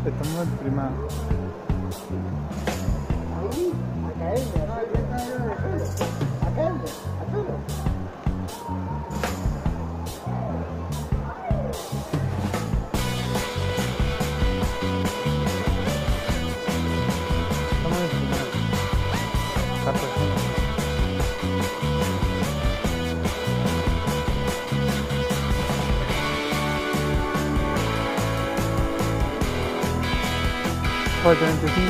Estamos en prima. Ahí, academia. No, academia, a suelo. Estamos en prima. Está perfecto. Pues 35.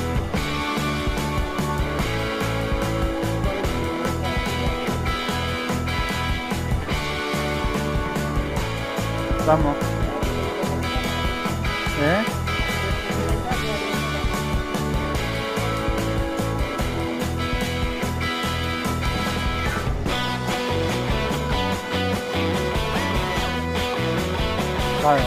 Vamos. ¿Eh? Claro.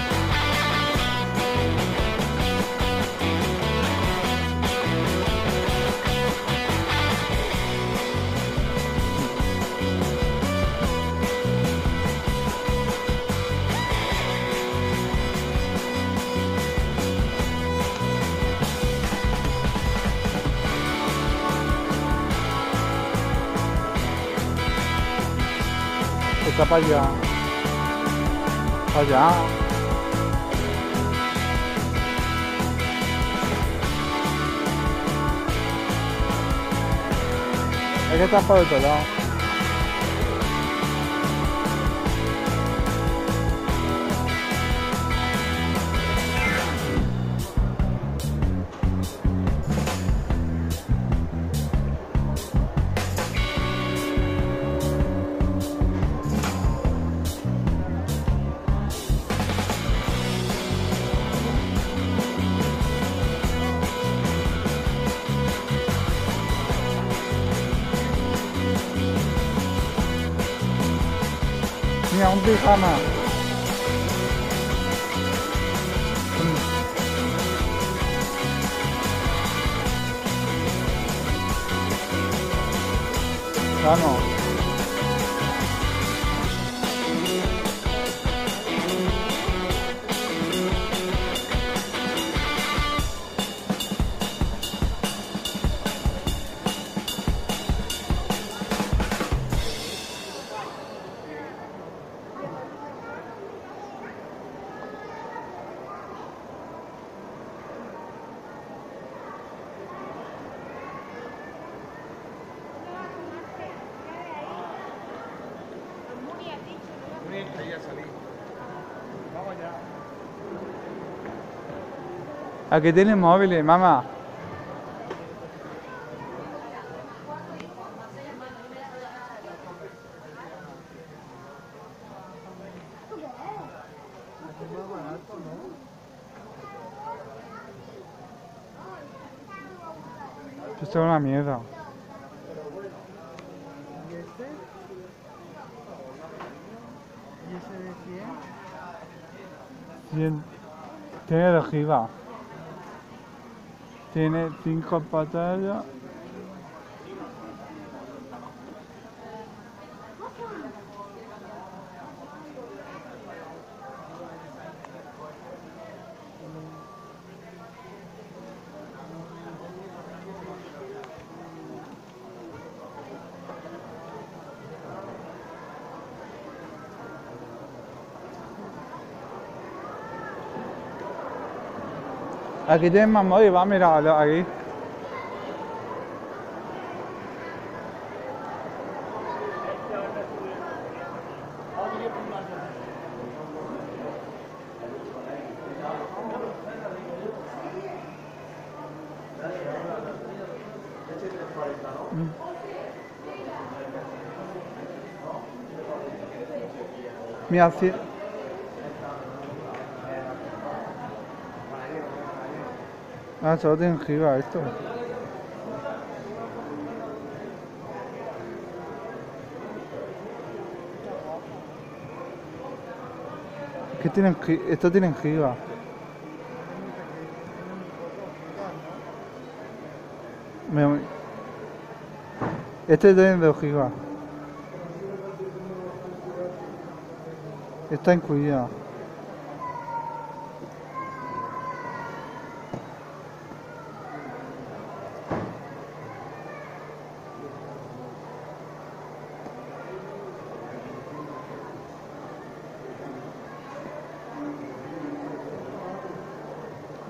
Está para allá. Para allá. Es que está por el otro lado. Mira, un pijama. Vamos. Aquí tienen móviles, mamá. Esto es una mierda. ¿Y este? ¿Y ese de 100? Tiene 2 gigas. Tiene 5 pantallas. Aquí tienes más móvil, va, míralo aquí. Mira, sí. Ah, solo tiene giga esto. ¿Qué tienen? Esto tienen giga. Este tiene 2 gigas. Está incluida.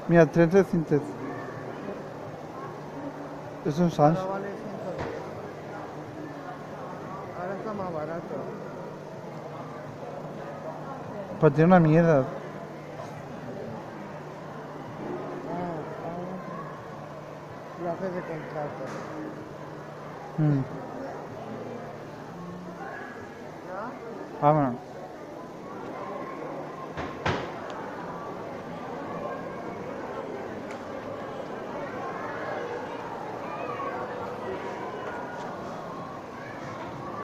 Mira, 30 cintes. Es un Sans. Ahora vale 110. Ahora está más barato. Pues tiene una mierda. Lo haces de contrato. Mm. ¿Ya? Vámonos.